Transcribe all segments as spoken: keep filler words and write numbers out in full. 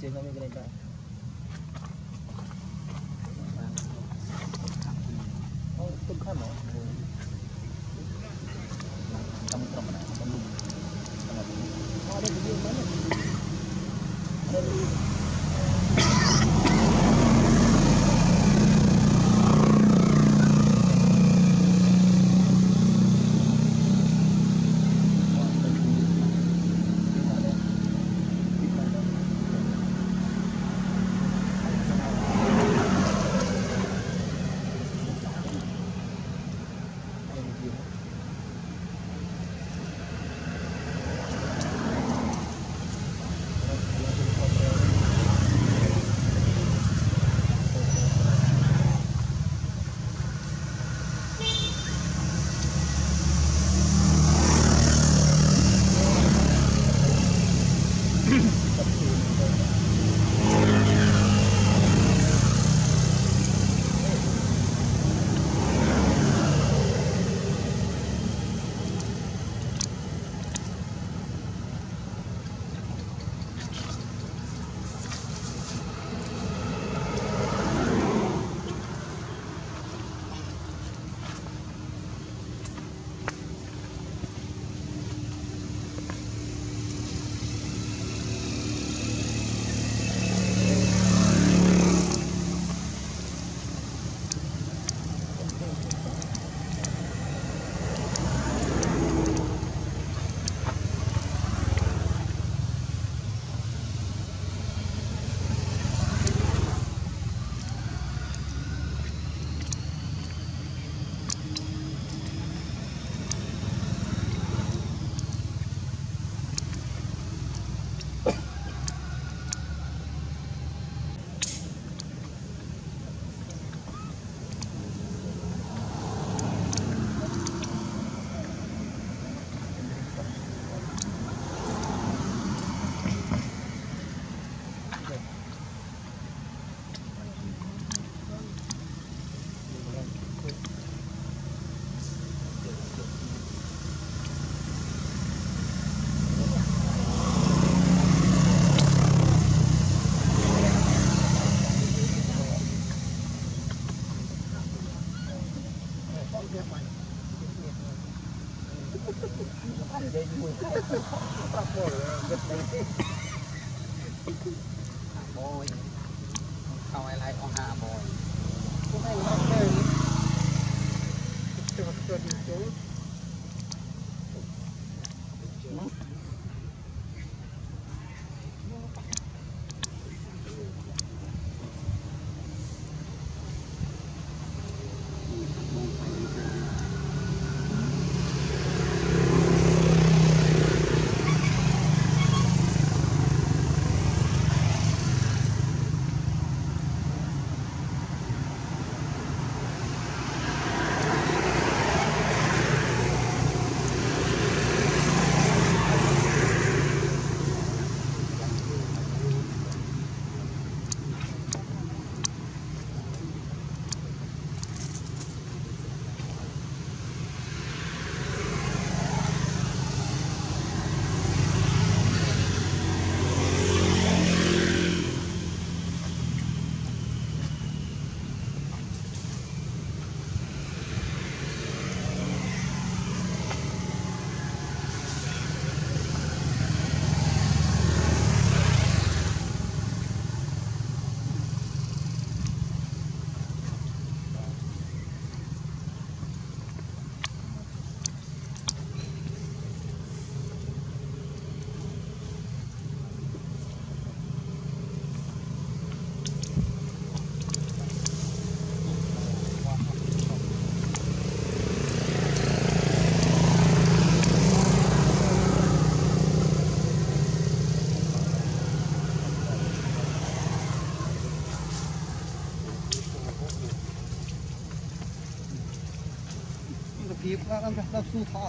trên nó cái này đây không tung khăn nó cầm cầm này cầm lùm nó đây cái gì đấy bôi không ai lại con hạ bôi cũng hay là chơi cho cho đi chỗ kịp nó đang đang su thọ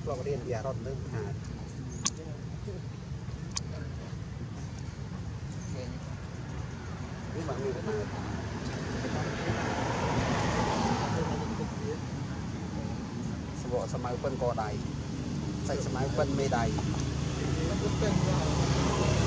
เราเรียนเดียร์รถเริ่มหานี่บางมีก็มาสมบูรณ์สมัยเป็นกอไดใส่สมัยเป็นเมไดมันเป็นว่า